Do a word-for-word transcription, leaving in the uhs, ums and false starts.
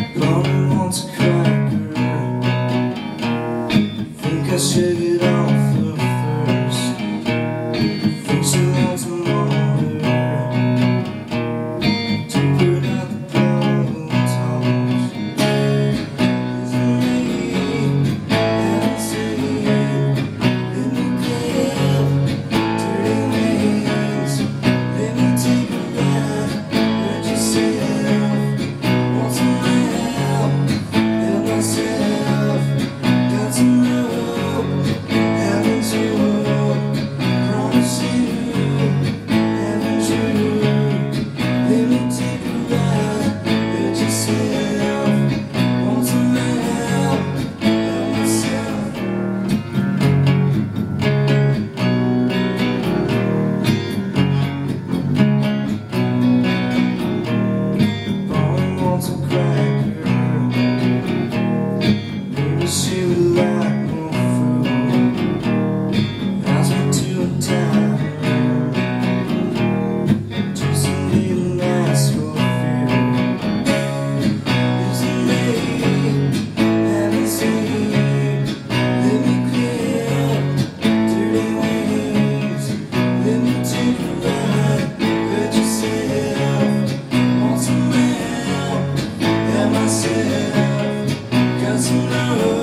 Mommy wants a cracker. Think I should get off her first. Think she wants a mother to put out the bottle toss. Isn't me, haven't seen. Let me clear dirty ways. Let me take a ride. Hurt yourself. Want some help? Help myself. Got some rope. Haven't you? Promise you. Haven't you? Let me take a ride. Hurt yourself. Want some help? Help myself. Mommy wants a cracker. Maybe she would like more fruit. Ask me to a tavern. Just a little nice for a few. Isn't me, haven't seen. Let me clear dirty ways. Let me take a ride. Hurt yourself. Want some help? Help myself. Got some love.